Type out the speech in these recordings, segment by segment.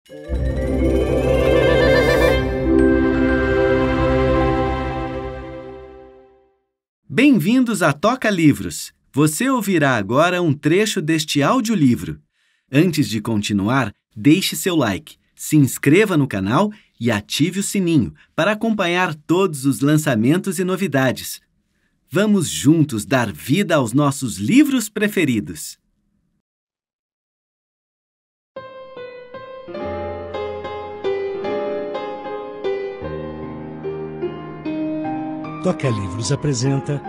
Bem-vindos a Toca Livros! Você ouvirá agora um trecho deste audiolivro. Antes de continuar, deixe seu like, se inscreva no canal e ative o sininho para acompanhar todos os lançamentos e novidades. Vamos juntos dar vida aos nossos livros preferidos. Toca Livros apresenta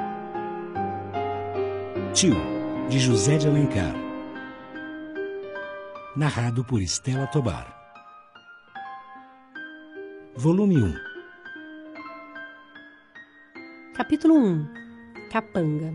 Tio, de José de Alencar. Narrado por Estela Tobar. Volume 1. Capítulo 1. Capanga.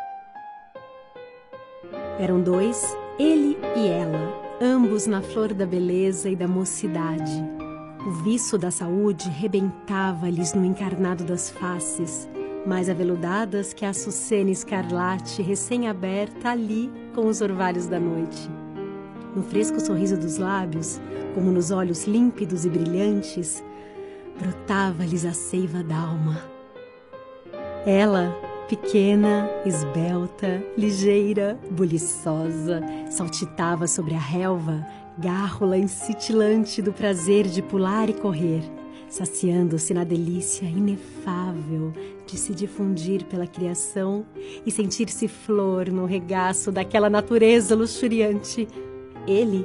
Eram dois, ele e ela, ambos na flor da beleza e da mocidade. O viço da saúde rebentava-lhes no encarnado das faces, mais aveludadas que a açucena escarlate recém-aberta ali com os orvalhos da noite. No fresco sorriso dos lábios, como nos olhos límpidos e brilhantes, brotava-lhes a seiva d'alma. Ela, pequena, esbelta, ligeira, buliçosa, saltitava sobre a relva, gárrula incintilante do prazer de pular e correr, saciando-se na delícia inefável de se difundir pela criação e sentir-se flor no regaço daquela natureza luxuriante. Ele,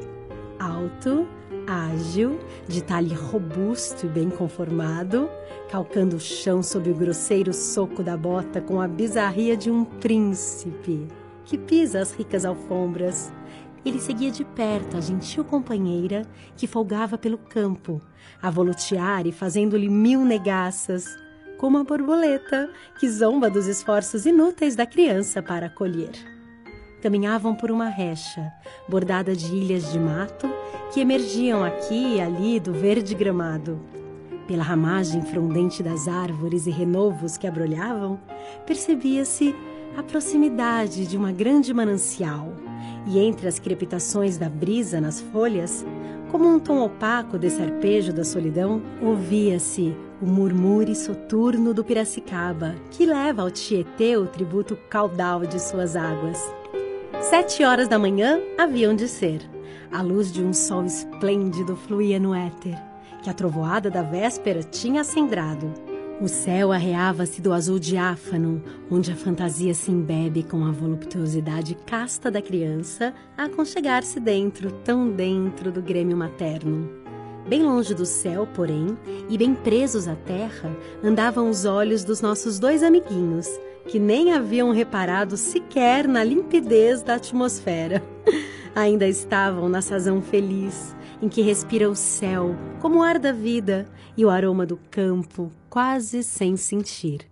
alto, ágil, de talhe robusto e bem conformado, calcando o chão sob o grosseiro soco da bota com a bizarria de um príncipe que pisa as ricas alfombras. Ele seguia de perto a gentil companheira que folgava pelo campo, a volotear e fazendo-lhe mil negaças, como a borboleta que zomba dos esforços inúteis da criança para acolher. Caminhavam por uma recha, bordada de ilhas de mato, que emergiam aqui e ali do verde gramado. Pela ramagem frondente das árvores e renovos que abrolhavam, percebia-se a proximidade de uma grande manancial, e entre as crepitações da brisa nas folhas, como um tom opaco desse arpejo da solidão, ouvia-se o murmúrio soturno do Piracicaba, que leva ao Tietê o tributo caudal de suas águas. 7 horas da manhã haviam de ser. A luz de um sol esplêndido fluía no éter, que a trovoada da véspera tinha acendrado. O céu arreava-se do azul diáfano, onde a fantasia se embebe com a voluptuosidade casta da criança a aconchegar-se dentro, tão dentro do grêmio materno. Bem longe do céu, porém, e bem presos à terra, andavam os olhos dos nossos dois amiguinhos, que nem haviam reparado sequer na limpidez da atmosfera. Ainda estavam na sazão feliz, em que respira o céu como o ar da vida e o aroma do campo, quase sem sentir.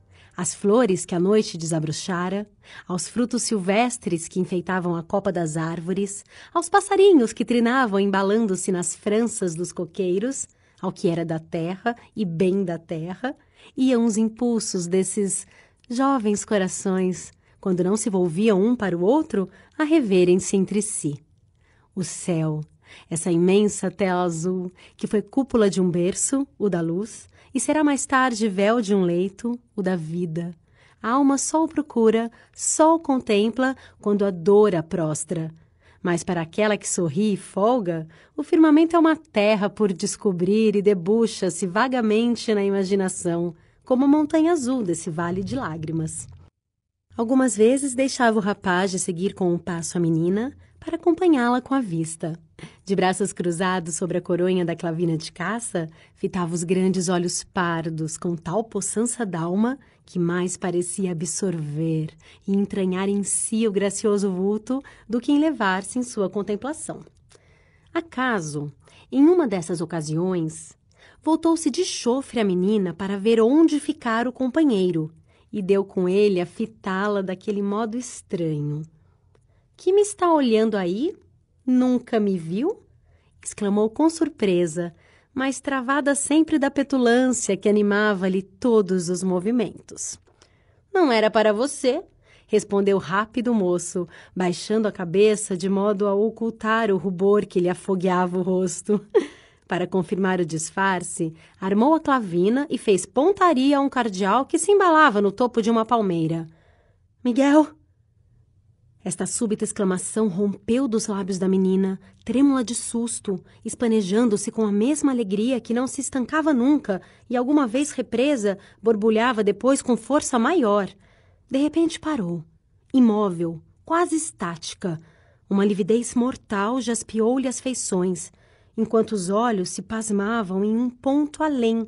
As flores que a noite desabrochara, aos frutos silvestres que enfeitavam a copa das árvores, aos passarinhos que trinavam embalando-se nas franças dos coqueiros, ao que era da terra e bem da terra, iam os impulsos desses jovens corações, quando não se volviam um para o outro, a reverem-se entre si. O céu, essa imensa tela azul, que foi cúpula de um berço, o da luz, e será mais tarde véu de um leito, o da vida. A alma só o procura, só o contempla, quando a dor a prostra. Mas para aquela que sorri e folga, o firmamento é uma terra por descobrir e debuxa-se vagamente na imaginação, como a montanha azul desse vale de lágrimas. Algumas vezes deixava o rapaz de seguir com um passo a menina para acompanhá-la com a vista. De braços cruzados sobre a coronha da clavina de caça, fitava os grandes olhos pardos com tal possança d'alma que mais parecia absorver e entranhar em si o gracioso vulto do que enlevar-se em sua contemplação. Acaso, em uma dessas ocasiões, voltou-se de chofre a menina para ver onde ficara o companheiro e deu com ele a fitá-la daquele modo estranho. — Que me está olhando aí? Nunca me viu? Exclamou com surpresa, mas travada sempre da petulância que animava-lhe todos os movimentos. — Não era para você, respondeu rápido o moço, baixando a cabeça de modo a ocultar o rubor que lhe afogueava o rosto. Para confirmar o disfarce, armou a clavina e fez pontaria a um cardeal que se embalava no topo de uma palmeira. Miguel! Esta súbita exclamação rompeu dos lábios da menina, trêmula de susto, espanejando-se com a mesma alegria que não se estancava nunca e, alguma vez represa, borbulhava depois com força maior. De repente parou, imóvel, quase estática. Uma lividez mortal jaspeou-lhe as feições, enquanto os olhos se pasmavam em um ponto além.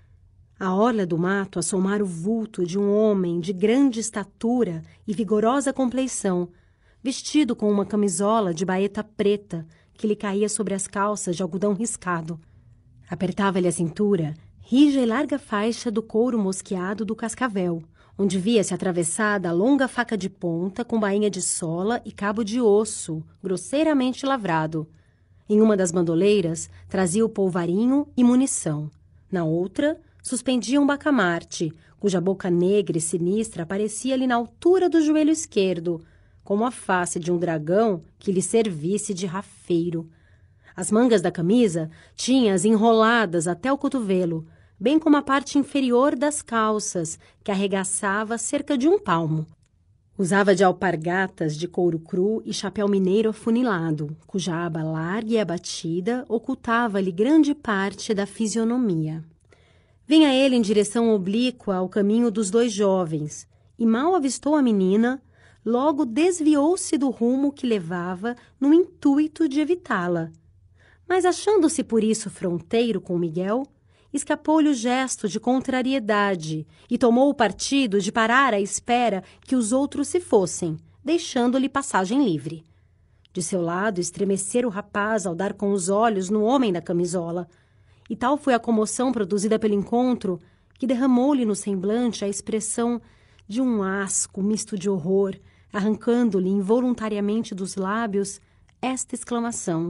A orla do mato assomara o vulto de um homem de grande estatura e vigorosa compleição, vestido com uma camisola de baeta preta que lhe caía sobre as calças de algodão riscado. Apertava-lhe a cintura rija e larga faixa do couro mosqueado do cascavel, onde via-se atravessada a longa faca de ponta com bainha de sola e cabo de osso, grosseiramente lavrado. Em uma das bandoleiras trazia o polvarinho e munição. Na outra, suspendia um bacamarte, cuja boca negra e sinistra aparecia-lhe na altura do joelho esquerdo, como a face de um dragão que lhe servisse de rafeiro. As mangas da camisa tinha-as enroladas até o cotovelo, bem como a parte inferior das calças, que arregaçava cerca de 1 palmo. Usava de alpargatas de couro cru e chapéu mineiro afunilado, cuja aba larga e abatida ocultava-lhe grande parte da fisionomia. Vinha ele em direção oblíqua ao caminho dos 2 jovens, e mal avistou a menina, logo desviou-se do rumo que levava no intuito de evitá-la. Mas, achando-se por isso fronteiro com Miguel, escapou-lhe o gesto de contrariedade e tomou o partido de parar à espera que os outros se fossem, deixando-lhe passagem livre. De seu lado, estremecera o rapaz ao dar com os olhos no homem da camisola, e tal foi a comoção produzida pelo encontro que derramou-lhe no semblante a expressão de um asco misto de horror, arrancando-lhe involuntariamente dos lábios esta exclamação: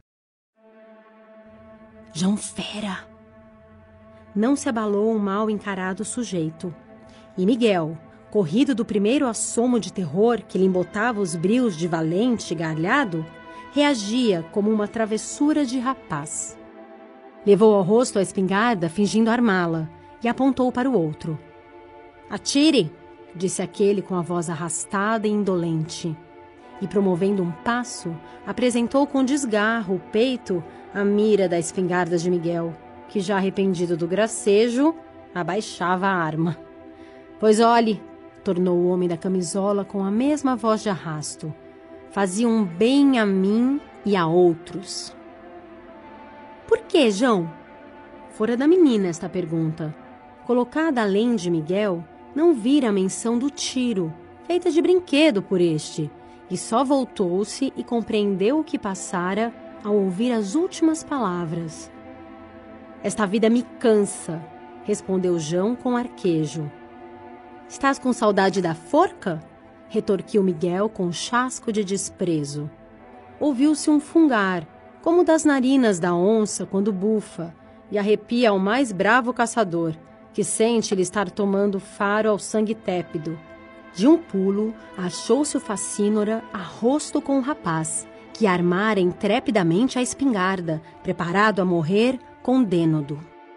João Fera! Não se abalou o mal encarado sujeito. E Miguel, corrido do primeiro assomo de terror que lhe embotava os brios de valente gargalhado, reagia como uma travessura de rapaz. Levou ao rosto a espingarda, fingindo armá-la, e apontou para o outro. Atire! Disse aquele com a voz arrastada e indolente. E, promovendo um passo, apresentou com desgarro o peito a mira da espingarda de Miguel, que, já arrependido do gracejo, abaixava a arma. Pois olhe, tornou o homem da camisola com a mesma voz de arrasto, fazia um bem a mim e a outros. Por que, João? Fora da menina esta pergunta. Colocada além de Miguel, não vira a menção do tiro, feita de brinquedo por este, e só voltou-se e compreendeu o que passara ao ouvir as últimas palavras. Esta vida me cansa, respondeu João com arquejo. Estás com saudade da forca? Retorquiu Miguel com chasco de desprezo. Ouviu-se um fungar, como das narinas da onça quando bufa, e arrepia ao mais bravo caçador, que sente-lhe estar tomando faro ao sangue tépido. De um pulo, achou-se o facínora a rosto com o rapaz, que armara intrepidamente a espingarda, preparado a morrer condênodo.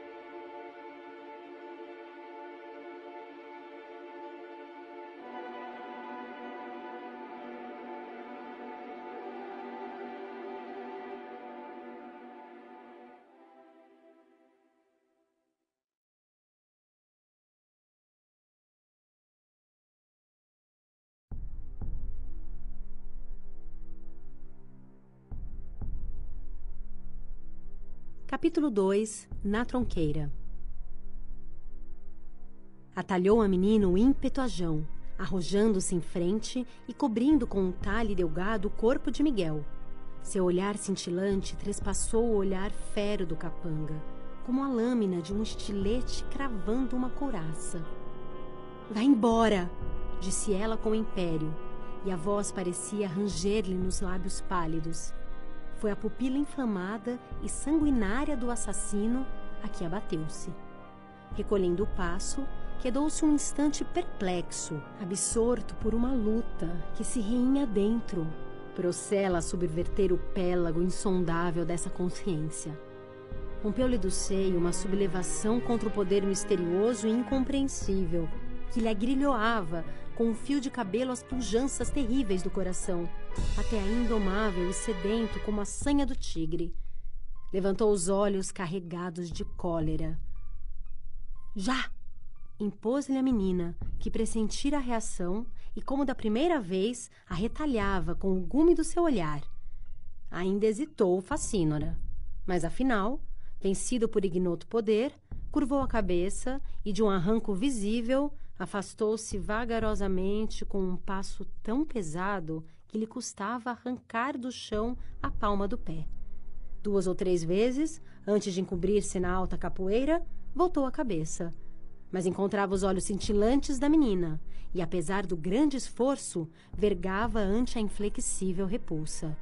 Capítulo 2. Na tronqueira. Atalhou a menina o ímpeto a João, arrojando-se em frente e cobrindo com um talhe delgado o corpo de Miguel. Seu olhar cintilante trespassou o olhar fero do capanga, como a lâmina de um estilete cravando uma couraça. Vá embora, disse ela com império, e a voz parecia ranger-lhe nos lábios pálidos. Foi a pupila inflamada e sanguinária do assassino a que abateu-se. Recolhendo o passo, quedou-se um instante perplexo, absorto por uma luta que se reinha dentro, procela a subverter o pélago insondável dessa consciência. Rompeu-lhe do seio uma sublevação contra o poder misterioso e incompreensível, que lhe agrilhoava com um fio de cabelo as pujanças terríveis do coração, até a indomável e sedento como a sanha do tigre. Levantou os olhos carregados de cólera. Já! Impôs-lhe a menina, que pressentira a reação e, como da primeira vez, a retalhava com o gume do seu olhar. Ainda hesitou Facínora, mas afinal, vencido por ignoto poder, curvou a cabeça e, de um arranco visível, afastou-se vagarosamente com um passo tão pesado que lhe custava arrancar do chão a palma do pé. 2 ou 3 vezes, antes de encobrir-se na alta capoeira, voltou a cabeça, mas encontrava os olhos cintilantes da menina e, apesar do grande esforço, vergava ante a inflexível repulsa.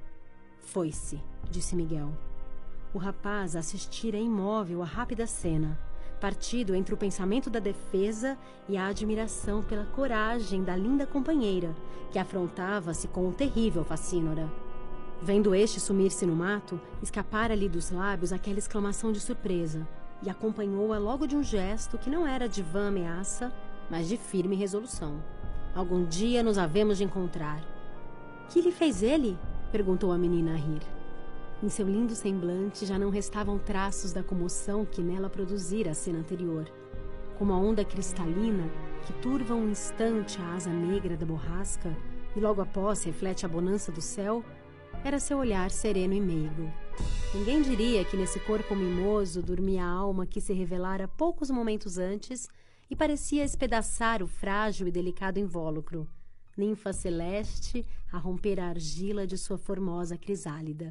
Foi-se, disse Miguel. O rapaz assistira imóvel à rápida cena, partido entre o pensamento da defesa e a admiração pela coragem da linda companheira, que afrontava-se com o terrível Facínora. Vendo este sumir-se no mato, escapara-lhe dos lábios aquela exclamação de surpresa, e acompanhou-a logo de um gesto que não era de vã ameaça, mas de firme resolução. Algum dia nos havemos de encontrar. Que lhe fez ele? Perguntou a menina a rir. Em seu lindo semblante já não restavam traços da comoção que nela produzira a cena anterior. Como a onda cristalina que turva um instante a asa negra da borrasca e logo após reflete a bonança do céu, era seu olhar sereno e meigo. Ninguém diria que nesse corpo mimoso dormia a alma que se revelara poucos momentos antes e parecia espedaçar o frágil e delicado invólucro, ninfa celeste a romper a argila de sua formosa crisálida.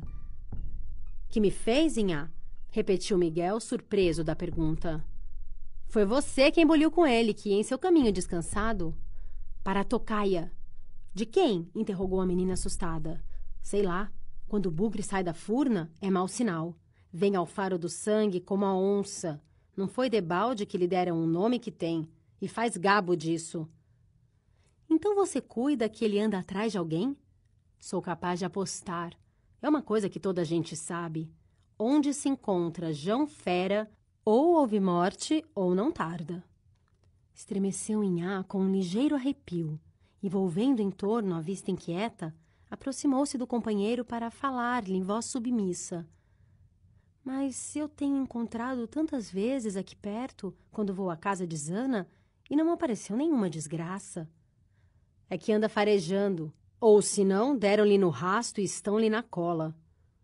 Que me fez, Inhá? Repetiu Miguel, surpreso da pergunta. Foi você quem emboliu com ele, que ia em seu caminho descansado. Para a tocaia. De quem? Interrogou a menina assustada. Sei lá. Quando o bugre sai da furna, é mau sinal. Vem ao faro do sangue como a onça. Não foi debalde que lhe deram um nome que tem. E faz gabo disso. Então você cuida que ele anda atrás de alguém? Sou capaz de apostar. É uma coisa que toda a gente sabe. Onde se encontra Jão Fera, ou houve morte ou não tarda. Estremeceu Inhá com um ligeiro arrepio e, volvendo em torno a vista inquieta, aproximou-se do companheiro para falar-lhe em voz submissa. Mas eu tenho encontrado tantas vezes aqui perto, quando vou à casa de Zana, e não apareceu nenhuma desgraça. É que anda farejando, ou se não, deram-lhe no rasto e estão-lhe na cola.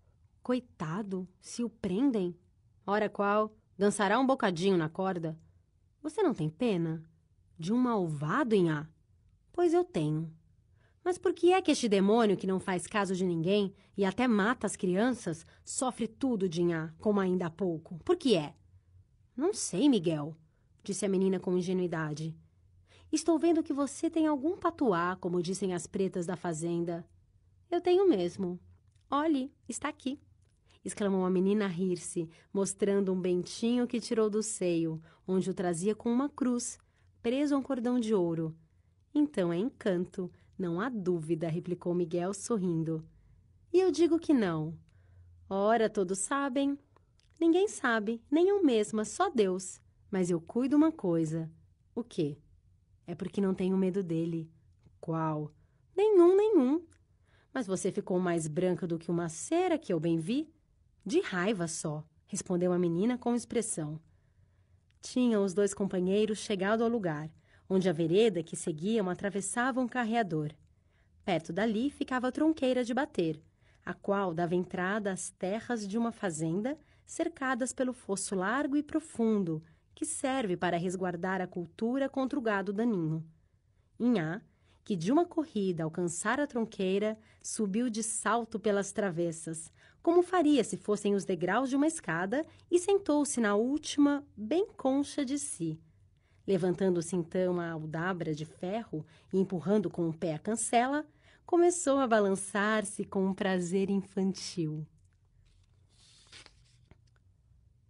Coitado, se o prendem. Ora qual, dançará um bocadinho na corda. Você não tem pena? De um malvado, Inhá? Pois eu tenho. Mas por que é que este demônio, que não faz caso de ninguém e até mata as crianças, sofre tudo de Inhá, como ainda há pouco? Por que é? Não sei, Miguel, disse a menina com ingenuidade. Estou vendo que você tem algum patuá, como dizem as pretas da fazenda. Eu tenho mesmo. Olhe, está aqui, exclamou a menina a rir-se, mostrando um bentinho que tirou do seio, onde o trazia com uma cruz, preso a um cordão de ouro. Então é encanto, não há dúvida, replicou Miguel, sorrindo. E eu digo que não. Ora, todos sabem. Ninguém sabe, nem eu mesma, só Deus. Mas eu cuido uma coisa. O quê? É porque não tenho medo dele. Qual? Nenhum. Mas você ficou mais branca do que uma cera, que eu bem vi. De raiva só, respondeu a menina com expressão. Tinham os 2 companheiros chegado ao lugar, onde a vereda que seguiam atravessava um carreador. Perto dali ficava a tronqueira de bater, a qual dava entrada às terras de uma fazenda, cercadas pelo fosso largo e profundo, que serve para resguardar a cultura contra o gado daninho. Inhá, que de uma corrida alcançara a tronqueira, subiu de salto pelas travessas, como faria se fossem os degraus de uma escada, e sentou-se na última, bem concha de si. Levantando-se então a aldabra de ferro e empurrando com o pé a cancela, começou a balançar-se com um prazer infantil.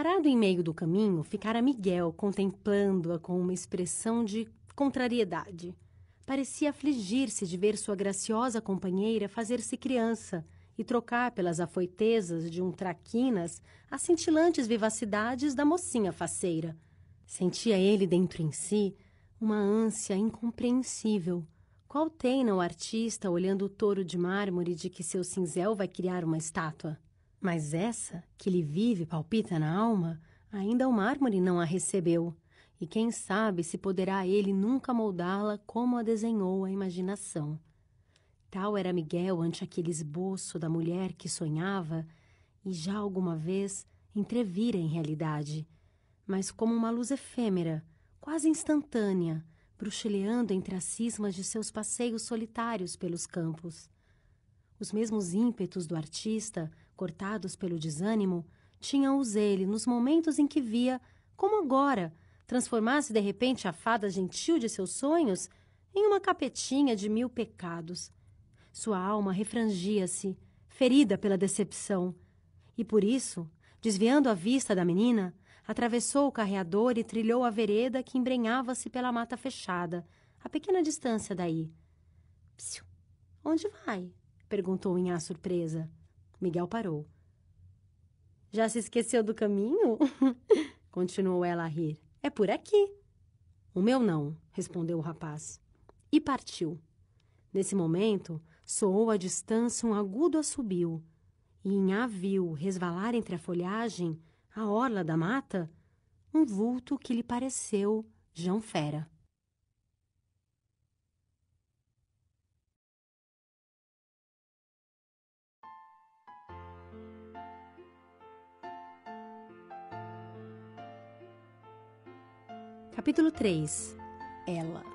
Parado em meio do caminho, ficara Miguel contemplando-a com uma expressão de contrariedade. Parecia afligir-se de ver sua graciosa companheira fazer-se criança e trocar pelas afoitezas de um traquinas as cintilantes vivacidades da mocinha faceira. Sentia ele dentro em si uma ânsia incompreensível. Qual teima o artista olhando o touro de mármore de que seu cinzel vai criar uma estátua? Mas essa, que lhe vive e palpita na alma, ainda o mármore não a recebeu, e quem sabe se poderá ele nunca moldá-la como a desenhou a imaginação. Tal era Miguel ante aquele esboço da mulher que sonhava, e já alguma vez entrevira em realidade, mas como uma luz efêmera, quase instantânea, bruxuleando entre as cismas de seus passeios solitários pelos campos. Os mesmos ímpetos do artista, cortados pelo desânimo, tinham-os ele nos momentos em que via, como agora, transformar-se de repente a fada gentil de seus sonhos em uma capetinha de 1000 pecados. Sua alma refrangia-se, ferida pela decepção, e por isso, desviando a vista da menina, atravessou o carreador e trilhou a vereda que embrenhava-se pela mata fechada, a pequena distância daí. — Psiu! Onde vai? Perguntou Inhá surpresa. Miguel parou. — Já se esqueceu do caminho? Continuou ela a rir. — É por aqui. — O meu não, respondeu o rapaz. E partiu. Nesse momento, soou à distância um agudo assobio, e Inhá viu resvalar entre a folhagem, à orla da mata, um vulto que lhe pareceu Jão Fera. Capítulo 3. Ela.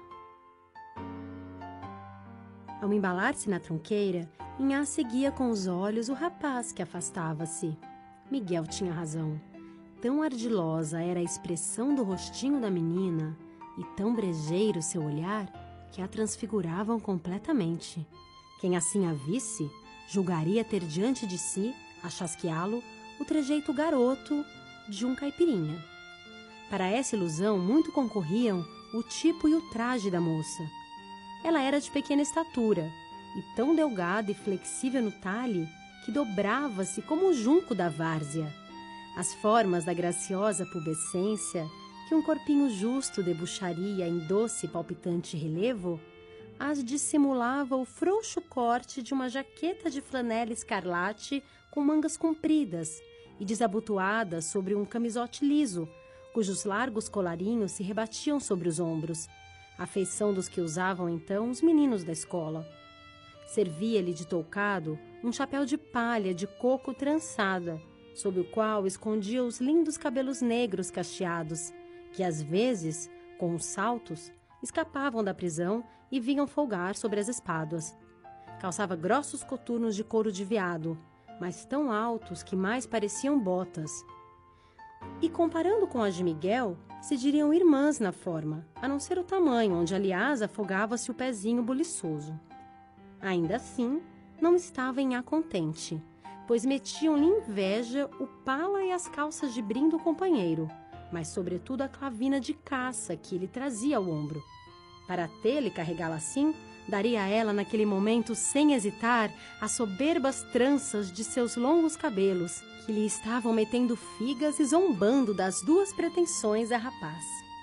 Ao embalar-se na tronqueira, Inhá seguia com os olhos o rapaz que afastava-se. Miguel tinha razão. Tão ardilosa era a expressão do rostinho da menina e tão brejeiro seu olhar que a transfiguravam completamente. Quem assim a visse, julgaria ter diante de si, a chasqueá-lo, o trejeito garoto de um caipirinha. Para essa ilusão muito concorriam o tipo e o traje da moça. Ela era de pequena estatura e tão delgada e flexível no talhe que dobrava-se como o junco da várzea. As formas da graciosa pubescência, que um corpinho justo debuxaria em doce e palpitante relevo, as dissimulava o frouxo corte de uma jaqueta de flanela escarlate com mangas compridas e desabotoada sobre um camisote liso, cujos largos colarinhos se rebatiam sobre os ombros, a feição dos que usavam então os meninos da escola. Servia-lhe de toucado um chapéu de palha de coco trançada, sob o qual escondia os lindos cabelos negros cacheados, que às vezes, com os saltos, escapavam da prisão e vinham folgar sobre as espáduas. Calçava grossos coturnos de couro de veado, mas tão altos que mais pareciam botas. E, comparando com as de Miguel, se diriam irmãs na forma, a não ser o tamanho, onde, aliás, afogava-se o pezinho buliçoso. Ainda assim, não estava Inhá contente, pois metiam-lhe inveja o pala e as calças de brim do companheiro, mas sobretudo a clavina de caça que ele trazia ao ombro. Para tê-lo e carregá-la assim, daria a ela naquele momento, sem hesitar, as soberbas tranças de seus longos cabelos, que lhe estavam metendo figas e zombando das duas pretensões da rapaz.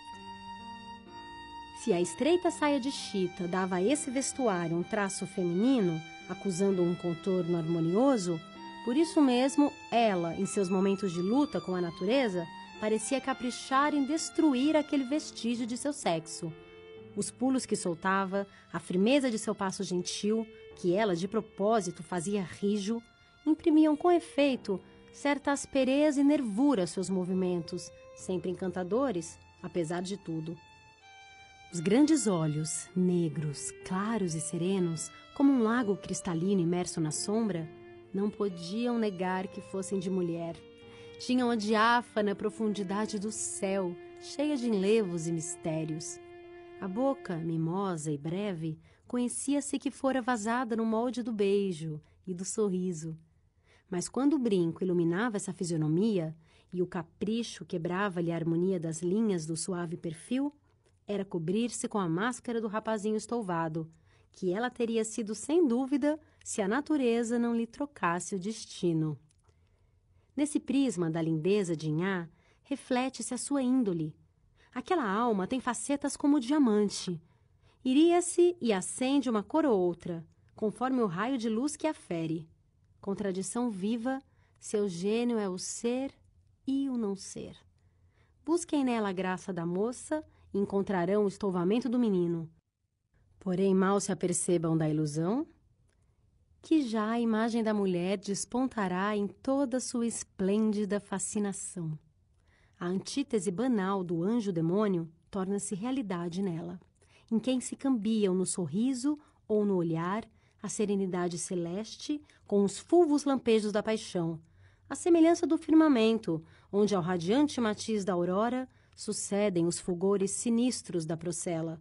Se a estreita saia de chita dava a esse vestuário um traço feminino, acusando um contorno harmonioso, por isso mesmo, ela, em seus momentos de luta com a natureza, parecia caprichar em destruir aquele vestígio de seu sexo. Os pulos que soltava, a firmeza de seu passo gentil, que ela de propósito fazia rijo, imprimiam com efeito certa aspereza e nervura aos seus movimentos, sempre encantadores, apesar de tudo. Os grandes olhos, negros, claros e serenos, como um lago cristalino imerso na sombra, não podiam negar que fossem de mulher. Tinham a diáfana profundidade do céu, cheia de enlevos e mistérios. A boca, mimosa e breve, conhecia-se que fora vazada no molde do beijo e do sorriso. Mas quando o brinco iluminava essa fisionomia e o capricho quebrava-lhe a harmonia das linhas do suave perfil, era cobrir-se com a máscara do rapazinho estouvado, que ela teria sido sem dúvida se a natureza não lhe trocasse o destino. Nesse prisma da lindeza de Nhá, reflete-se a sua índole. Aquela alma tem facetas como o diamante. Iria-se e acende uma cor ou outra, conforme o raio de luz que a fere. Contradição viva, seu gênio é o ser e o não ser. Busquem nela a graça da moça e encontrarão o estouvamento do menino. Porém, mal se apercebam da ilusão, que já a imagem da mulher despontará em toda sua esplêndida fascinação. A antítese banal do anjo-demônio torna-se realidade nela, em quem se cambiam no sorriso ou no olhar a serenidade celeste com os fulvos lampejos da paixão, a semelhança do firmamento, onde ao radiante matiz da aurora sucedem os fulgores sinistros da procela.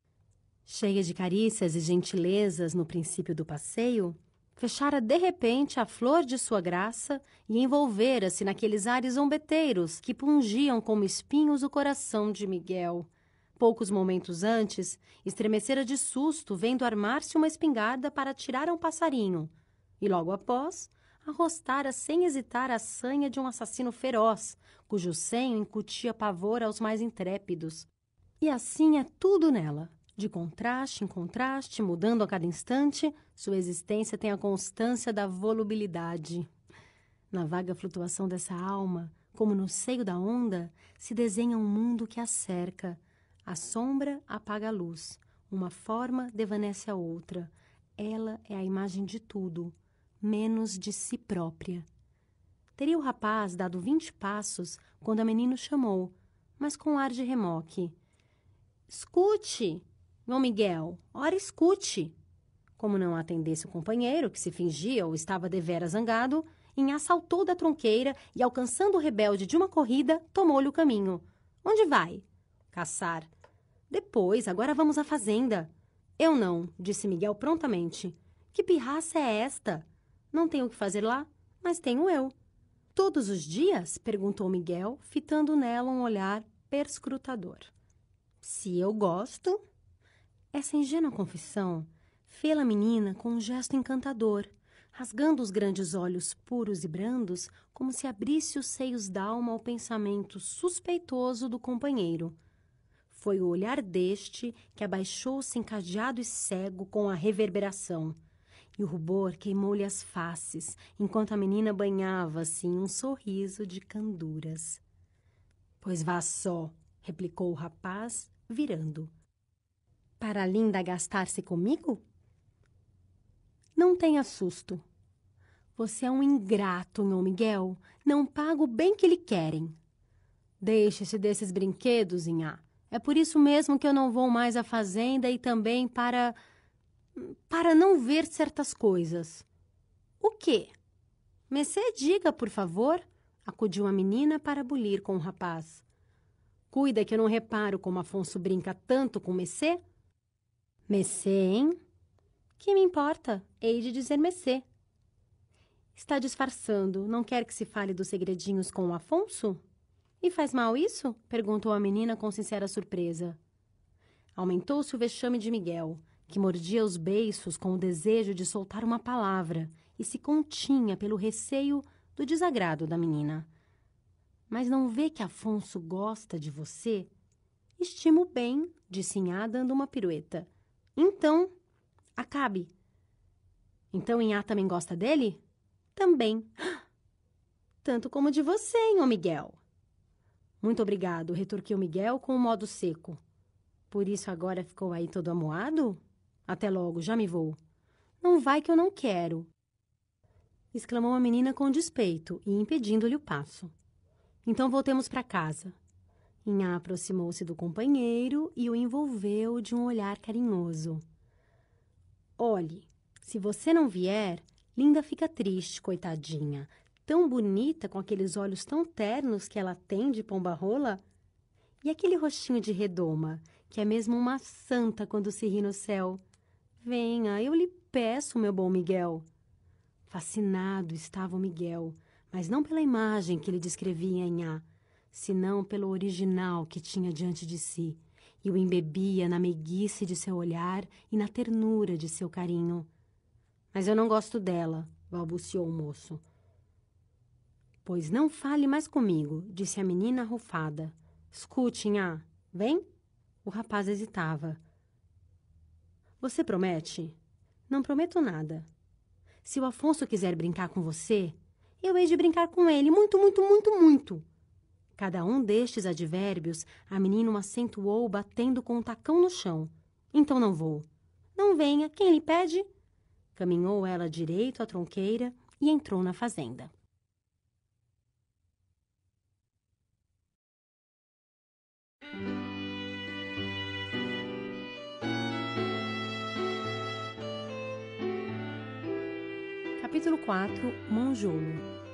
Cheia de carícias e gentilezas no princípio do passeio, fechara de repente a flor de sua graça e envolvera-se naqueles ares zombeteiros que pungiam como espinhos o coração de Miguel. Poucos momentos antes, estremecera de susto vendo armar-se uma espingarda para atirar a um passarinho, e logo após, arrostara sem hesitar a sanha de um assassino feroz, cujo senho incutia pavor aos mais intrépidos. E assim é tudo nela. De contraste em contraste, mudando a cada instante, sua existência tem a constância da volubilidade. Na vaga flutuação dessa alma, como no seio da onda, se desenha um mundo que a cerca. A sombra apaga a luz, uma forma devanece a outra. Ela é a imagem de tudo, menos de si própria. Teria o rapaz dado 20 passos quando a menina o chamou, mas com ar de remoque. Escute! João Miguel, ora escute. Como não atendesse o companheiro, que se fingia ou estava deveras zangado, Nhá saltou da tronqueira e, alcançando o rebelde de uma corrida, tomou-lhe o caminho. Onde vai? Caçar. Depois, agora vamos à fazenda. Eu não, disse Miguel prontamente. Que pirraça é esta? Não tenho o que fazer lá, mas tenho eu. Todos os dias? Perguntou Miguel, fitando nela um olhar perscrutador. Se eu gosto... Essa ingênua confissão fê-la menina com um gesto encantador, rasgando os grandes olhos puros e brandos, como se abrisse os seios d'alma ao pensamento suspeitoso do companheiro. Foi o olhar deste que abaixou-se encadeado e cego com a reverberação, e o rubor queimou-lhe as faces, enquanto a menina banhava-se em um sorriso de canduras. — Pois vá só, replicou o rapaz, virando. Para a linda gastar-se comigo? Não tenha susto. Você é um ingrato, Nhô Miguel. Não paga o bem que lhe querem. Deixe-se desses brinquedos, Nhá. É por isso mesmo que eu não vou mais à fazenda e também para não ver certas coisas. O quê? Messê, diga, por favor, acudiu a menina para bulir com o rapaz. Cuida que eu não reparo como Afonso brinca tanto com Messê. Messê, hein? Que me importa? Hei de dizer Messê. Está disfarçando. Não quer que se fale dos segredinhos com o Afonso? E faz mal isso? Perguntou a menina com sincera surpresa. Aumentou-se o vexame de Miguel, que mordia os beiços com o desejo de soltar uma palavra e se continha pelo receio do desagrado da menina. Mas não vê que Afonso gosta de você? Estimo bem, disse Nhá, dando uma pirueta. Então, acabe. Então Nhá também gosta dele? Também. Tanto como de você, hein, ô Miguel? Muito obrigado, retorquiu Miguel com um modo seco. Por isso agora ficou aí todo amuado? Até logo, já me vou. Não vai que eu não quero, exclamou a menina com despeito e impedindo-lhe o passo. Então voltemos para casa. Nhá aproximou-se do companheiro e o envolveu de um olhar carinhoso. Olhe, se você não vier, Linda fica triste, coitadinha. Tão bonita, com aqueles olhos tão ternos que ela tem de pomba-rola. E aquele rostinho de redoma, que é mesmo uma santa quando se ri no céu. Venha, eu lhe peço, meu bom Miguel. Fascinado estava o Miguel, mas não pela imagem que ele descrevia em Nhá, senão pelo original que tinha diante de si, e o embebia na meiguice de seu olhar e na ternura de seu carinho. Mas eu não gosto dela, balbuciou o moço. Pois não fale mais comigo, disse a menina arrufada. Escute, Nhá, vem? O rapaz hesitava. Você promete? Não prometo nada. Se o Afonso quiser brincar com você, eu hei de brincar com ele muito, muito, muito, muito. Cada um destes advérbios a menina o acentuou batendo com um tacão no chão. Então não vou. Não venha, quem lhe pede? Caminhou ela direito à tronqueira e entrou na fazenda. Capítulo 4. Monjolo.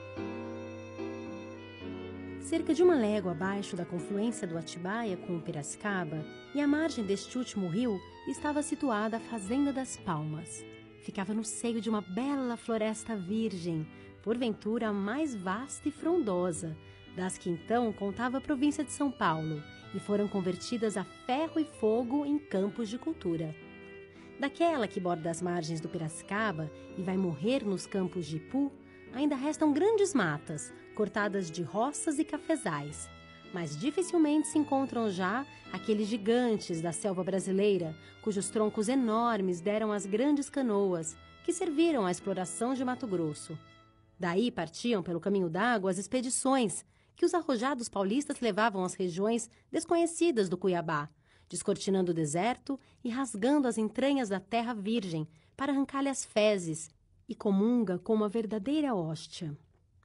Cerca de uma légua abaixo da confluência do Atibaia com o Piracicaba, e à margem deste último rio, estava situada a Fazenda das Palmas. Ficava no seio de uma bela floresta virgem, porventura a mais vasta e frondosa, das que então contava a província de São Paulo, e foram convertidas a ferro e fogo em campos de cultura. Daquela que borda as margens do Piracicaba e vai morrer nos campos de Ipu, ainda restam grandes matas, cortadas de roças e cafezais. Mas dificilmente se encontram já aqueles gigantes da selva brasileira, cujos troncos enormes deram as grandes canoas, que serviram à exploração de Mato Grosso. Daí partiam pelo caminho d'água as expedições, que os arrojados paulistas levavam às regiões desconhecidas do Cuiabá, descortinando o deserto e rasgando as entranhas da terra virgem para arrancar-lhe as fezes, e comunga com uma verdadeira hóstia.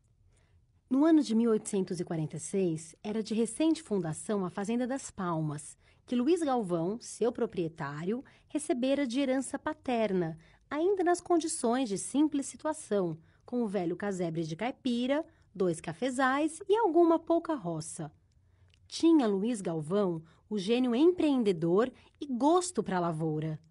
No ano de 1846, era de recente fundação a Fazenda das Palmas, que Luiz Galvão, seu proprietário, recebera de herança paterna, ainda nas condições de simples situação, com o velho casebre de caipira, 2 cafezais e alguma pouca roça. Tinha Luiz Galvão o gênio empreendedor e gosto para a lavoura.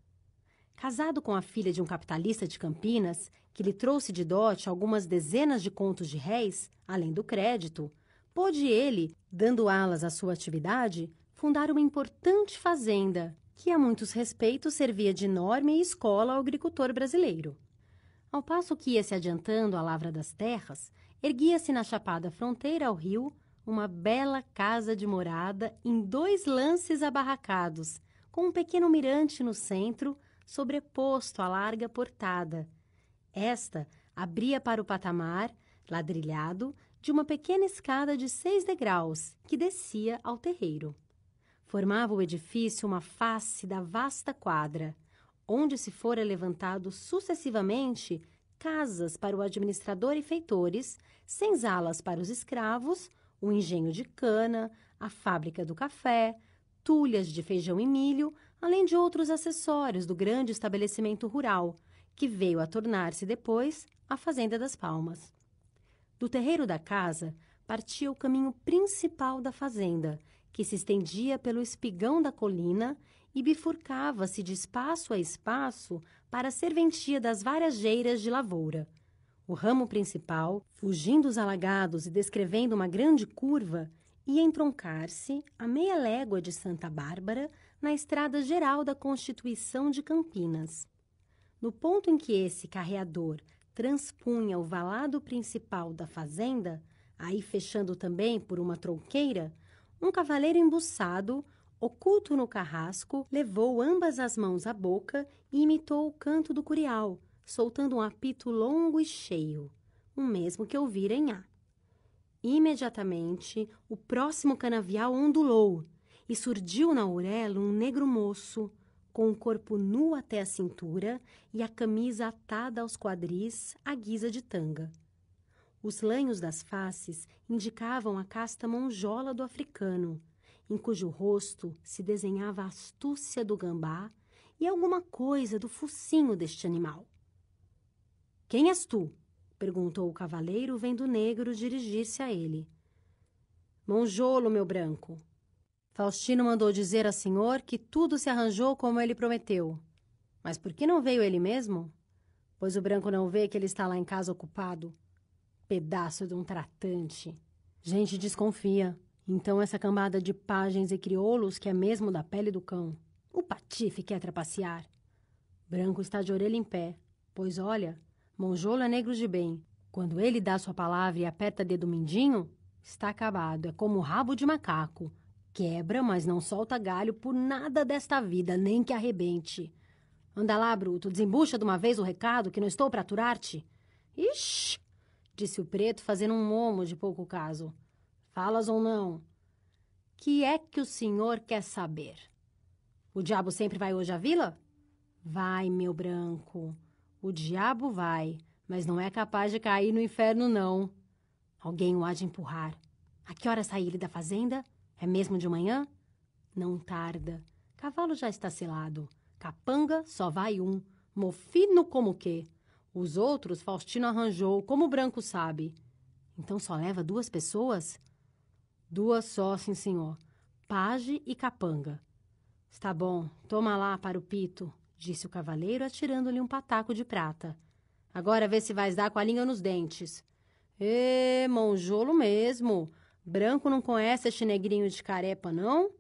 Casado com a filha de um capitalista de Campinas, que lhe trouxe de dote algumas dezenas de contos de réis, além do crédito, pôde ele, dando alas à sua atividade, fundar uma importante fazenda, que a muitos respeitos servia de norma e escola ao agricultor brasileiro. Ao passo que ia se adiantando à lavra das terras, erguia-se na chapada fronteira ao rio uma bela casa de morada em 2 lances abarracados, com um pequeno mirante no centro, sobreposto à larga portada. Esta abria para o patamar, ladrilhado, de uma pequena escada de 6 degraus, que descia ao terreiro. Formava o edifício uma face da vasta quadra, onde se fora levantado sucessivamente casas para o administrador e feitores, senzalas para os escravos, o engenho de cana, a fábrica do café, tulhas de feijão e milho, além de outros acessórios do grande estabelecimento rural, que veio a tornar-se depois a Fazenda das Palmas. Do terreiro da casa partia o caminho principal da fazenda, que se estendia pelo espigão da colina e bifurcava-se de espaço a espaço para a serventia das várias geiras de lavoura. O ramo principal, fugindo os alagados e descrevendo uma grande curva, ia entroncar-se a meia légua de Santa Bárbara na estrada geral da Constituição de Campinas. No ponto em que esse carreador transpunha o valado principal da fazenda, aí fechando também por uma tronqueira, um cavaleiro embuçado, oculto no carrasco, levou ambas as mãos à boca e imitou o canto do curial, soltando um apito longo e cheio, o mesmo que ouvira em Nhá. Imediatamente, o próximo canavial ondulou e surgiu na aurela um negro moço, com o corpo nu até a cintura e a camisa atada aos quadris à guisa de tanga. Os lanhos das faces indicavam a casta monjola do africano, em cujo rosto se desenhava a astúcia do gambá e alguma coisa do focinho deste animal. — Quem és tu? Perguntou o cavaleiro, vendo o negro dirigir-se a ele. — Monjolo, meu branco. Faustino mandou dizer a senhor que tudo se arranjou como ele prometeu. Mas por que não veio ele mesmo? pois o Branco não vê que ele está lá em casa ocupado. Pedaço de um tratante. Gente desconfia. Então essa cambada de pajens e crioulos que é mesmo da pele do cão. O patife quer trapacear. Branco está de orelha em pé, pois olha, monjolo é negro de bem. Quando ele dá sua palavra e aperta dedo mindinho, está acabado, é como o rabo de macaco. Quebra, mas não solta galho por nada desta vida, nem que arrebente. Anda lá, bruto, desembucha de uma vez o recado que não estou para aturar-te. Ixi, disse o preto, fazendo um momo de pouco caso. Falas ou não? Que é que o senhor quer saber? O diabo sempre vai hoje à vila? Vai, meu branco. O diabo vai, mas não é capaz de cair no inferno, não. Alguém o há de empurrar. A que hora sai ele da fazenda? É mesmo de manhã? Não tarda. Cavalo já está selado. Capanga só vai um. Mofino como que? Os outros Faustino arranjou, como o branco sabe. Então só leva 2 pessoas? 2 só, sim, senhor. Paje e capanga. Está bom, toma lá para o pito, disse o cavaleiro, atirando-lhe um pataco de prata. Agora vê se vais dar com a língua nos dentes. Monjolo mesmo. Branco não conhece este negrinho de carepa, não?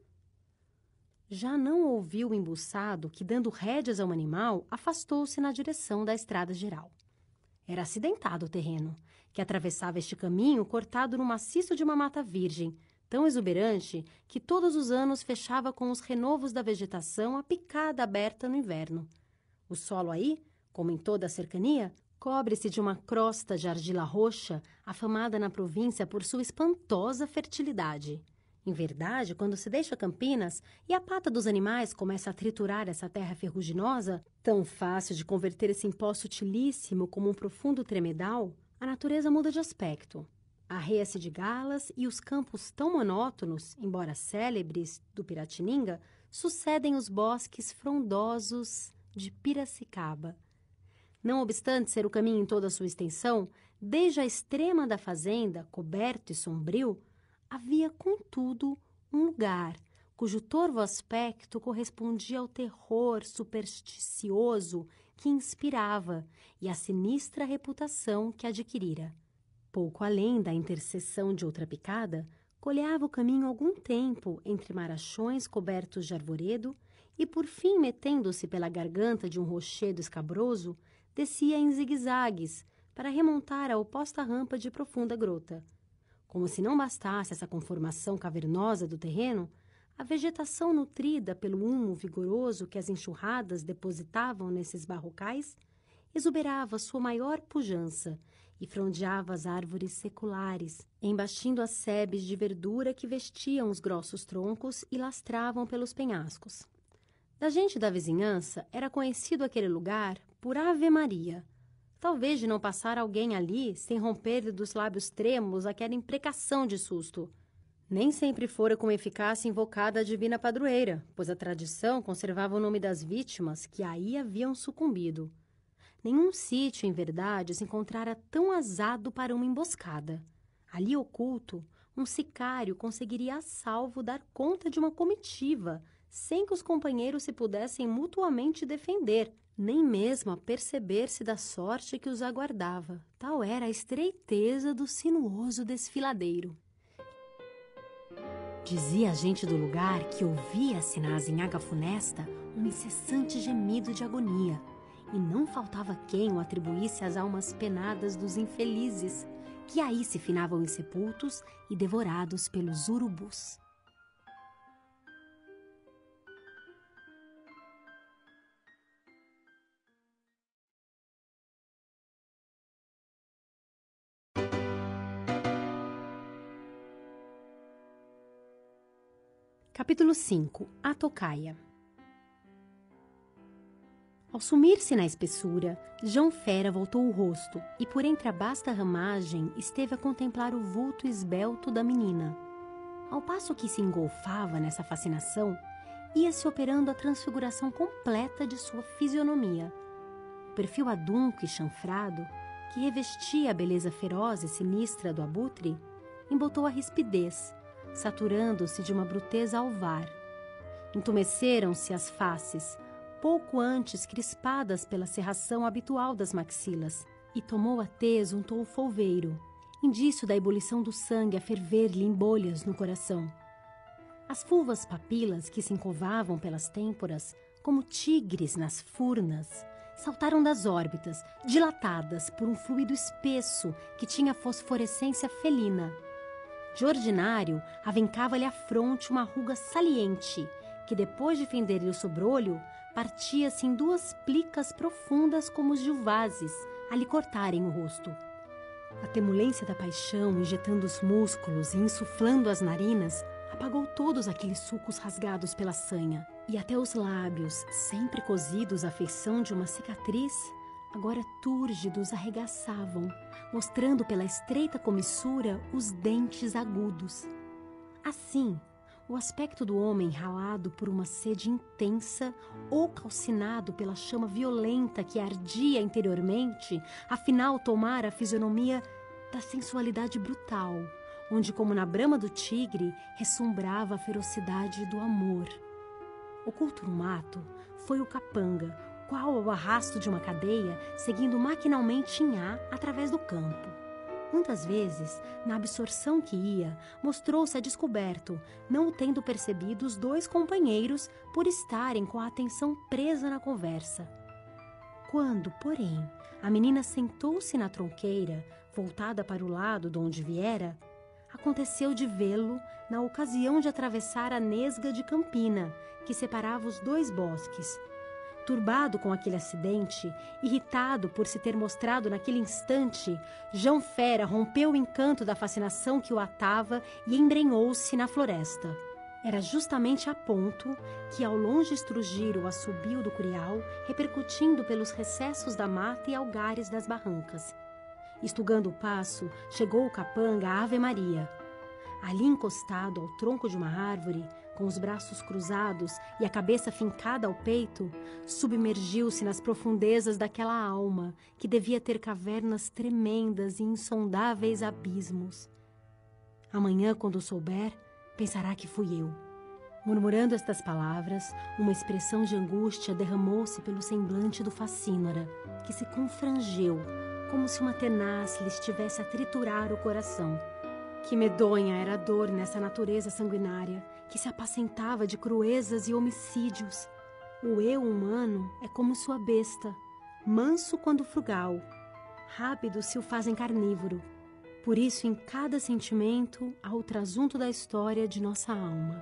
Já não ouviu o embuçado que, dando rédeas a um animal, afastou-se na direção da estrada geral. Era acidentado o terreno, que atravessava este caminho cortado no maciço de uma mata virgem, tão exuberante que todos os anos fechava com os renovos da vegetação a picada aberta no inverno. O solo aí, como em toda a cercania, cobre-se de uma crosta de argila roxa, afamada na província por sua espantosa fertilidade. Em verdade, quando se deixa Campinas e a pata dos animais começa a triturar essa terra ferruginosa, tão fácil de converter esse pó sutilíssimo como um profundo tremedal, a natureza muda de aspecto. Arreia-se de galas e os campos tão monótonos, embora célebres, do Piratininga, sucedem os bosques frondosos de Piracicaba. Não obstante ser o caminho em toda a sua extensão, desde a extrema da fazenda, coberto e sombrio, havia, contudo, um lugar cujo torvo aspecto correspondia ao terror supersticioso que inspirava e à sinistra reputação que adquirira. Pouco além da interseção de outra picada, colhava o caminho algum tempo entre marachões cobertos de arvoredo e, por fim, metendo-se pela garganta de um rochedo escabroso, descia em zigue-zagues para remontar a oposta rampa de profunda grota. Como se não bastasse essa conformação cavernosa do terreno, a vegetação nutrida pelo humo vigoroso que as enxurradas depositavam nesses barrocais exuberava sua maior pujança e frondeava as árvores seculares, embastindo as sebes de verdura que vestiam os grossos troncos e lastravam pelos penhascos. Da gente da vizinhança era conhecido aquele lugar por Ave Maria. Talvez de não passar alguém ali sem romper dos lábios trêmulos aquela imprecação de susto. Nem sempre fora com eficácia invocada a divina padroeira, pois a tradição conservava o nome das vítimas que aí haviam sucumbido. Nenhum sítio, em verdade, se encontrara tão azado para uma emboscada. Ali oculto, um sicário conseguiria a salvo dar conta de uma comitiva, sem que os companheiros se pudessem mutuamente defender, nem mesmo aperceber-se da sorte que os aguardava. Tal era a estreiteza do sinuoso desfiladeiro. Dizia a gente do lugar que ouvia-se na azinhaga funesta um incessante gemido de agonia, e não faltava quem o atribuísse às almas penadas dos infelizes, que aí se finavam insepultos e devorados pelos urubus. Capítulo 5. A tocaia. Ao sumir-se na espessura, João Fera voltou o rosto e, por entre a basta ramagem, esteve a contemplar o vulto esbelto da menina. Ao passo que se engolfava nessa fascinação, ia-se operando a transfiguração completa de sua fisionomia. O perfil adunco e chanfrado, que revestia a beleza feroz e sinistra do abutre, embotou a rispidez, saturando-se de uma bruteza alvar. Entumeceram-se as faces, pouco antes crispadas pela cerração habitual das maxilas, e tomou a tez um tom folveiro, indício da ebulição do sangue a ferver-lhe em bolhas no coração. As fulvas papilas que se encovavam pelas têmporas, como tigres nas furnas, saltaram das órbitas, dilatadas por um fluido espesso que tinha fosforescência felina. De ordinário, avencava-lhe à fronte uma ruga saliente, que depois de fender-lhe o sobrolho, partia-se em 2 plicas profundas como os de uvases, a lhe cortarem o rosto. A temulência da paixão, injetando os músculos e insuflando as narinas, apagou todos aqueles sulcos rasgados pela sanha, e até os lábios, sempre cozidos à feição de uma cicatriz, agora túrgidos arregaçavam, mostrando pela estreita comissura os dentes agudos. Assim, o aspecto do homem ralado por uma sede intensa ou calcinado pela chama violenta que ardia interiormente, afinal tomara a fisionomia da sensualidade brutal, onde, como na brama do tigre, ressumbrava a ferocidade do amor. Oculto no mato, foi o capanga, qual ao arrasto de uma cadeia, seguindo maquinalmente em A através do campo. Muitas vezes, na absorção que ia, mostrou-se a descoberto, não o tendo percebido os 2 companheiros por estarem com a atenção presa na conversa. Quando, porém, a menina sentou-se na tronqueira, voltada para o lado de onde viera, aconteceu de vê-lo na ocasião de atravessar a nesga de campina, que separava os 2 bosques. Turbado com aquele acidente, irritado por se ter mostrado naquele instante, João Fera rompeu o encanto da fascinação que o atava e embrenhou-se na floresta. Era justamente a ponto que, ao longe estrugir o assobio do curial, repercutindo pelos recessos da mata e algares das barrancas. Estugando o passo, chegou o capanga à Ave Maria. Ali encostado ao tronco de uma árvore, com os braços cruzados e a cabeça fincada ao peito, submergiu-se nas profundezas daquela alma que devia ter cavernas tremendas e insondáveis abismos. Amanhã, quando souber, pensará que fui eu. Murmurando estas palavras, uma expressão de angústia derramou-se pelo semblante do Facínora, que se confrangeu, como se uma tenaz lhe estivesse a triturar o coração. Que medonha era a dor nessa natureza sanguinária, que se apacentava de cruezas e homicídios. O eu humano é como sua besta, manso quando frugal, rápido se o fazem carnívoro. Por isso, em cada sentimento, há o trasunto da história de nossa alma.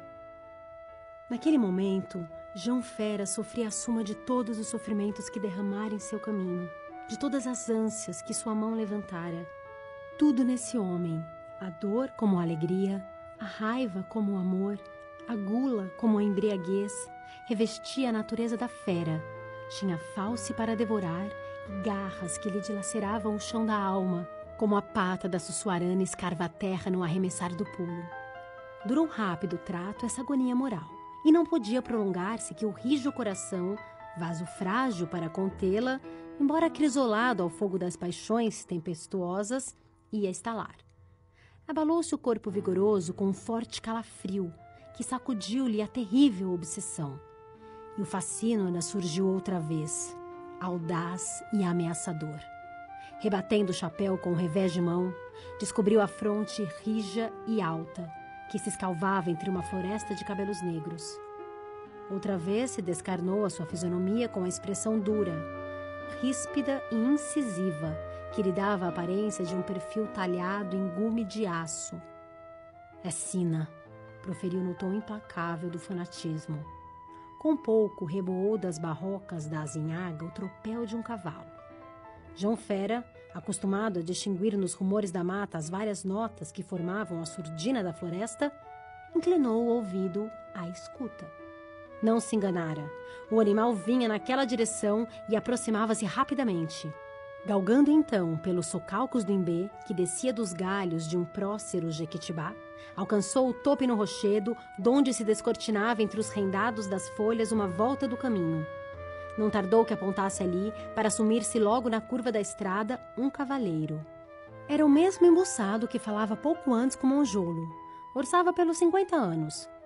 Naquele momento, João Fera sofria a soma de todos os sofrimentos que derramara em seu caminho, de todas as ânsias que sua mão levantara. Tudo nesse homem, a dor como a alegria, a raiva como o amor, a gula como a embriaguez, revestia a natureza da fera. Tinha fauce para devorar e garras que lhe dilaceravam o chão da alma, como a pata da Sussuarana escarva a terra no arremessar do pulo. Durou rápido o trato essa agonia moral, e não podia prolongar-se que o rijo coração, vaso frágil para contê-la, embora acrisolado ao fogo das paixões tempestuosas, ia estalar. Abalou-se o corpo vigoroso com um forte calafrio, que sacudiu-lhe a terrível obsessão. E o Facínora surgiu outra vez, audaz e ameaçador. Rebatendo o chapéu com um revés de mão, descobriu a fronte rija e alta, que se escalvava entre uma floresta de cabelos negros. Outra vez se descarnou a sua fisionomia com a expressão dura, ríspida e incisiva, que lhe dava a aparência de um perfil talhado em gume de aço. É sina, proferiu no tom implacável do fanatismo. Com pouco reboou das barrocas da azinhaga o tropel de um cavalo. João Fera, acostumado a distinguir nos rumores da mata as várias notas que formavam a surdina da floresta, inclinou o ouvido à escuta. Não se enganara. O animal vinha naquela direção e aproximava-se rapidamente. Galgando então pelos socalcos do imbê, que descia dos galhos de um prócero jequitibá, alcançou o tope no rochedo, donde se descortinava entre os rendados das folhas uma volta do caminho. Não tardou que apontasse ali, para sumir-se logo na curva da estrada, um cavaleiro. Era o mesmo embuçado que falava pouco antes com Monjolo. Orçava pelos 50 anos.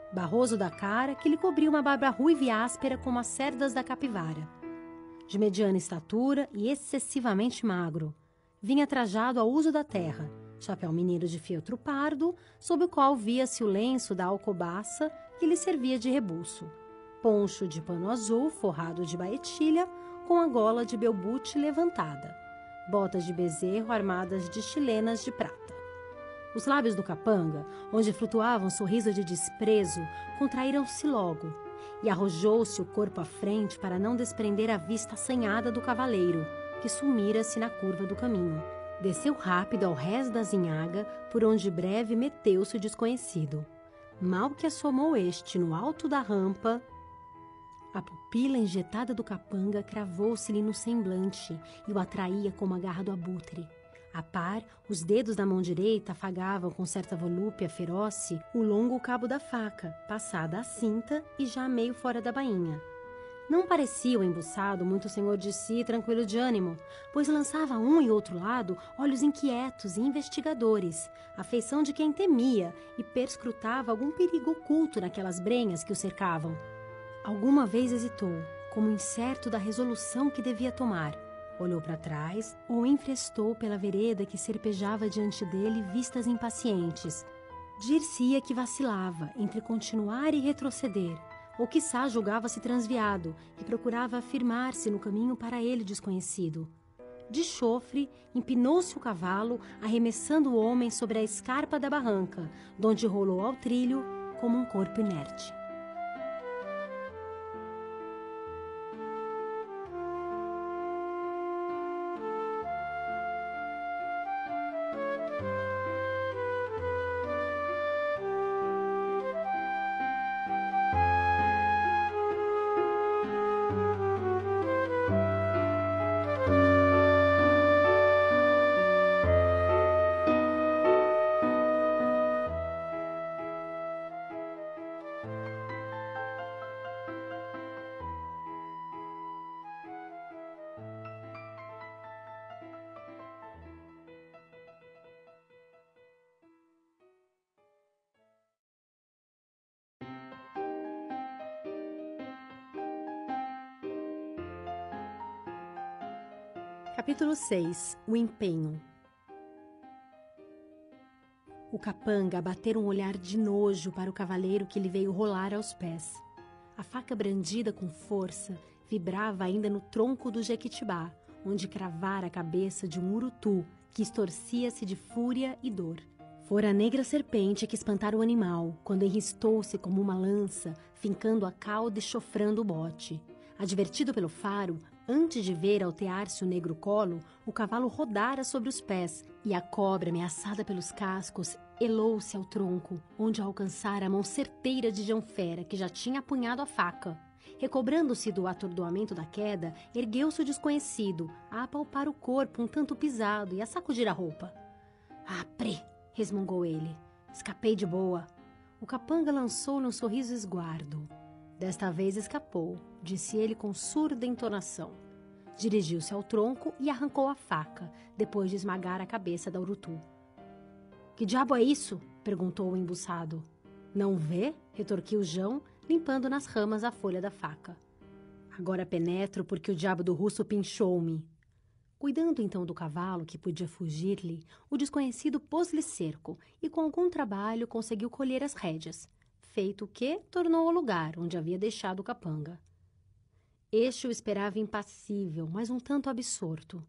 barroso da cara que lhe cobria uma barba ruiva e áspera como as cerdas da capivara. De mediana estatura e excessivamente magro, vinha trajado ao uso da terra, chapéu mineiro de feltro pardo, sob o qual via-se o lenço da alcobaça que lhe servia de rebuço, poncho de pano azul forrado de baetilha com a gola de belbute levantada, botas de bezerro armadas de chilenas de prata. Os lábios do capanga, onde flutuava um sorriso de desprezo, contraíram-se logo, e arrojou-se o corpo à frente para não desprender a vista assanhada do cavaleiro, que sumira-se na curva do caminho. Desceu rápido ao rés da azinhaga, por onde breve meteu-se o desconhecido. Mal que assomou este no alto da rampa, a pupila injetada do capanga cravou-se-lhe no semblante e o atraía como a garra do abutre. A par, os dedos da mão direita afagavam com certa volúpia feroz o longo cabo da faca, passada à cinta e já meio fora da bainha. Não parecia o embuçado muito senhor de si e tranquilo de ânimo, pois lançava a um e outro lado olhos inquietos e investigadores, a feição de quem temia e perscrutava algum perigo oculto naquelas brenhas que o cercavam. Alguma vez hesitou, como incerto da resolução que devia tomar. Olhou para trás ou enfrestou pela vereda que serpejava diante dele vistas impacientes. Dir-se-ia que vacilava entre continuar e retroceder, ou quiçá julgava-se transviado e procurava afirmar-se no caminho para ele desconhecido. De chofre, empinou-se o cavalo, arremessando o homem sobre a escarpa da barranca, donde rolou ao trilho como um corpo inerte. Capítulo 6. O empenho. O capanga batera um olhar de nojo para o cavaleiro que lhe veio rolar aos pés. A faca brandida com força vibrava ainda no tronco do jequitibá, onde cravara a cabeça de um urutu que estorcia-se de fúria e dor. Fora a negra serpente que espantara o animal, quando enristou-se como uma lança, fincando a cauda e chofrando o bote. Advertido pelo faro, antes de ver altear-se o negro colo, o cavalo rodara sobre os pés, e a cobra, ameaçada pelos cascos, elou-se ao tronco, onde alcançara a mão certeira de Janfera, que já tinha apunhado a faca. Recobrando-se do atordoamento da queda, ergueu-se o desconhecido, a apalpar o corpo um tanto pisado e a sacudir a roupa. "Apre!" resmungou ele. "Escapei de boa." O capanga lançou-lhe um sorriso esguardo. "Desta vez escapou", disse ele com surda entonação. Dirigiu-se ao tronco e arrancou a faca, depois de esmagar a cabeça da urutu. "Que diabo é isso?" perguntou o embuçado. "Não vê?" retorquiu Jão, limpando nas ramas a folha da faca. "Agora penetro porque o diabo do russo pinchou-me." Cuidando então do cavalo que podia fugir-lhe, o desconhecido pôs-lhe cerco e com algum trabalho conseguiu colher as rédeas. Feito o que, tornou ao lugar onde havia deixado o capanga. Este o esperava impassível, mas um tanto absorto.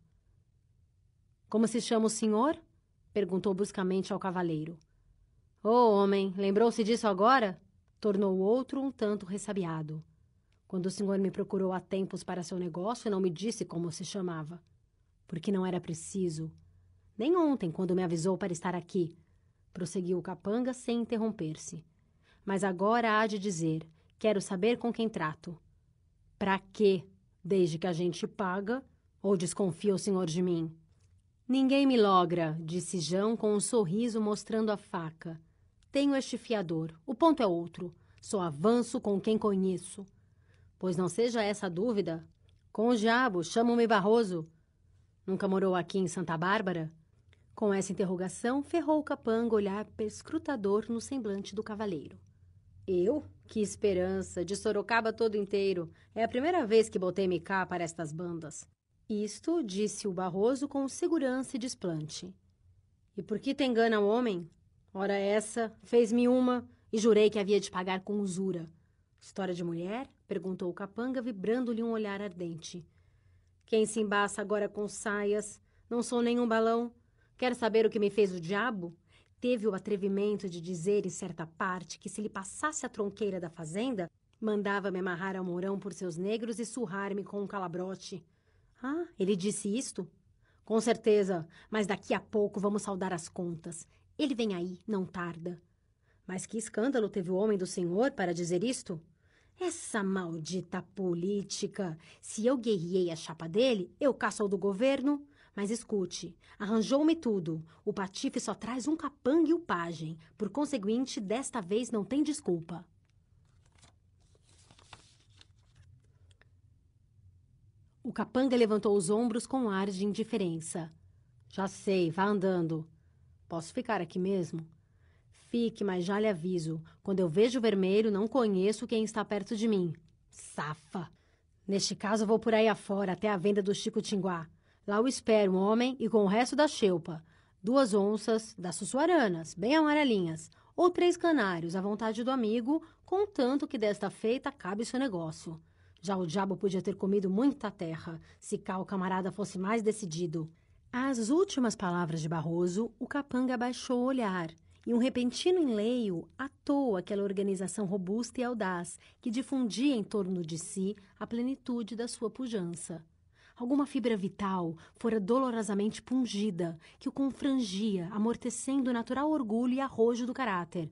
"Como se chama o senhor?" perguntou bruscamente ao cavaleiro. "Ô, homem, lembrou-se disso agora?" tornou o outro um tanto ressabiado. "Quando o senhor me procurou há tempos para seu negócio, não me disse como se chamava." "Porque não era preciso. Nem ontem, quando me avisou para estar aqui," prosseguiu o capanga sem interromper-se. "Mas agora há de dizer, quero saber com quem trato." "Pra quê? Desde que a gente paga, ou desconfia o senhor de mim?" "Ninguém me logra," disse Jão com um sorriso mostrando a faca. "Tenho este fiador, o ponto é outro. Só avanço com quem conheço." "Pois não seja essa a dúvida. Com o diabo, chamam-me Barroso." "Nunca morou aqui em Santa Bárbara?" Com essa interrogação, ferrou o capanga olhar perscrutador no semblante do cavaleiro. Eu? Que esperança! De Sorocaba todo inteiro. É a primeira vez que botei-me cá para estas bandas. Isto disse o Barroso com segurança e desplante. E por que te engana o homem? Ora essa, fez-me uma e jurei que havia de pagar com usura. História de mulher? Perguntou o capanga, vibrando-lhe um olhar ardente. Quem se embaça agora com saias? Não sou nenhum balão. Quer saber o que me fez o diabo? Teve o atrevimento de dizer em certa parte que se lhe passasse a tronqueira da fazenda, mandava-me amarrar ao mourão por seus negros e surrar-me com um calabrote. Ah, ele disse isto? Com certeza, mas daqui a pouco vamos saldar as contas. Ele vem aí, não tarda. Mas que escândalo teve o homem do senhor para dizer isto? Essa maldita política! Se eu guerriei a chapa dele, eu caço ao do governo. Mas escute, arranjou-me tudo. O patife só traz um capanga e o pajem. Por conseguinte, desta vez não tem desculpa. O capanga levantou os ombros com ar de indiferença. Já sei, vá andando. Posso ficar aqui mesmo? Fique, mas já lhe aviso. Quando eu vejo vermelho, não conheço quem está perto de mim. Safa! Neste caso, vou por aí afora, até a venda do Chico Tinguá. Lá o espero um homem e com o resto da xelpa. 2 onças, das sussuaranas, bem amarelinhas, ou 3 canários, à vontade do amigo, contanto que desta feita cabe seu negócio. Já o diabo podia ter comido muita terra, se cá o camarada fosse mais decidido. Às últimas palavras de Barroso, o capanga abaixou o olhar, e um repentino enleio atou aquela organização robusta e audaz que difundia em torno de si a plenitude da sua pujança. Alguma fibra vital fora dolorosamente pungida, que o confrangia, amortecendo o natural orgulho e arrojo do caráter.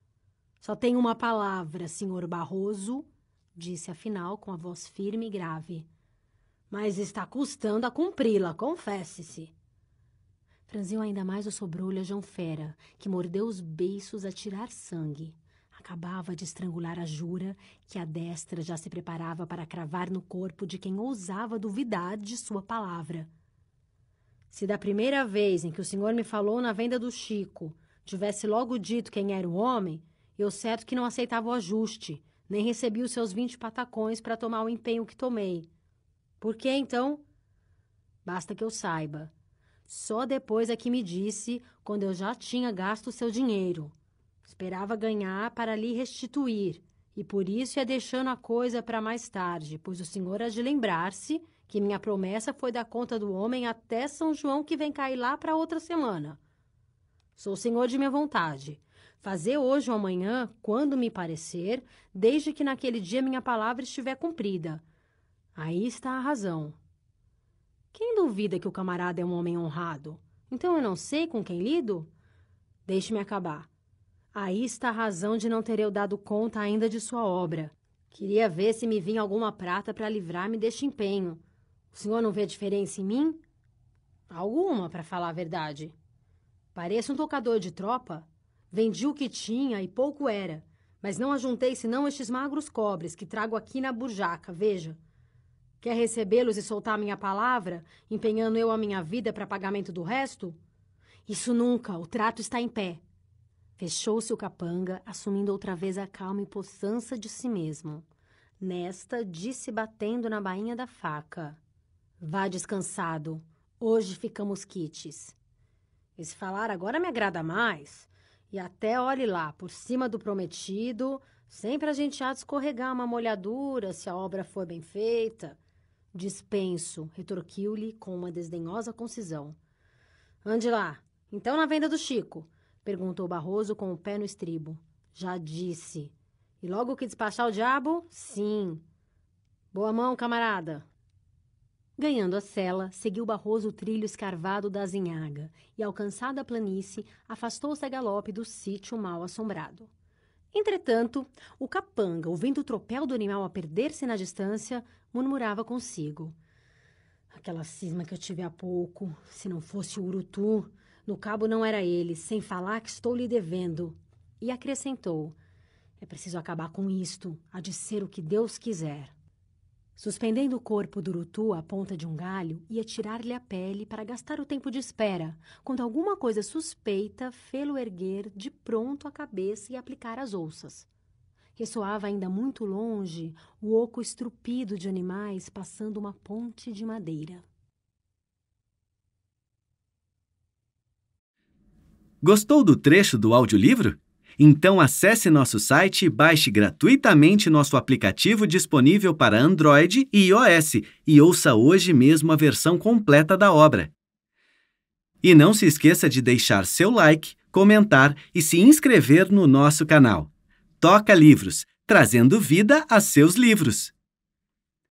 Só tem uma palavra, senhor Barroso, disse afinal com a voz firme e grave. Mas está custando a cumpri-la, confesse-se. Franziu ainda mais o sobrolho a João Fera, que mordeu os beiços a tirar sangue. Acabava de estrangular a jura, que a destra já se preparava para cravar no corpo de quem ousava duvidar de sua palavra. Se da primeira vez em que o senhor me falou na venda do Chico tivesse logo dito quem era o homem, eu certo que não aceitava o ajuste, nem recebi os seus 20 patacões para tomar o empenho que tomei. Por que, então? Basta que eu saiba. Só depois é que me disse, quando eu já tinha gasto o seu dinheiro. Esperava ganhar para lhe restituir, e por isso ia deixando a coisa para mais tarde, pois o senhor há de lembrar-se que minha promessa foi dar conta do homem até São João que vem cair lá para outra semana. Sou senhor de minha vontade. Fazer hoje ou amanhã, quando me parecer, desde que naquele dia minha palavra estiver cumprida. Aí está a razão. Quem duvida que o camarada é um homem honrado? Então eu não sei com quem lido? Deixe-me acabar. Aí está a razão de não ter eu dado conta ainda de sua obra. Queria ver se me vinha alguma prata para livrar-me deste empenho. O senhor não vê diferença em mim? Alguma, para falar a verdade. Pareço um tocador de tropa. Vendi o que tinha e pouco era, mas não ajuntei senão estes magros cobres que trago aqui na burjaca, veja. Quer recebê-los e soltar minha palavra, empenhando eu a minha vida para pagamento do resto? Isso nunca, o trato está em pé. Fechou-se o capanga, assumindo outra vez a calma e possança de si mesmo. Nesta, disse batendo na bainha da faca. Vá descansado, hoje ficamos quites. Esse falar agora me agrada mais. E até, olhe lá, por cima do prometido, sempre a gente há de escorregar uma molhadura se a obra for bem feita. Dispenso, retorquiu-lhe com uma desdenhosa concisão. Ande lá, então na venda do Chico, perguntou Barroso com o pé no estribo. Já disse. E logo que despachar o diabo, sim. Boa mão, camarada. Ganhando a sela, seguiu Barroso o trilho escarvado da azinhaga e, alcançada a planície, afastou-se a galope do sítio mal assombrado. Entretanto, o capanga, ouvindo o tropel do animal a perder-se na distância, murmurava consigo. Aquela cisma que eu tive há pouco, se não fosse o urutu, no cabo não era ele, sem falar que estou lhe devendo. E acrescentou, é preciso acabar com isto, há de ser o que Deus quiser. Suspendendo o corpo do urutu à ponta de um galho, ia tirar-lhe a pele para gastar o tempo de espera, quando alguma coisa suspeita fê-lo erguer de pronto a cabeça e aplicar as ouças. Ressoava ainda muito longe o oco estrupido de animais passando uma ponte de madeira. Gostou do trecho do audiolivro? Então acesse nosso site e baixe gratuitamente nosso aplicativo disponível para Android e iOS e ouça hoje mesmo a versão completa da obra. E não se esqueça de deixar seu like, comentar e se inscrever no nosso canal. Toca Livros, trazendo vida a seus livros.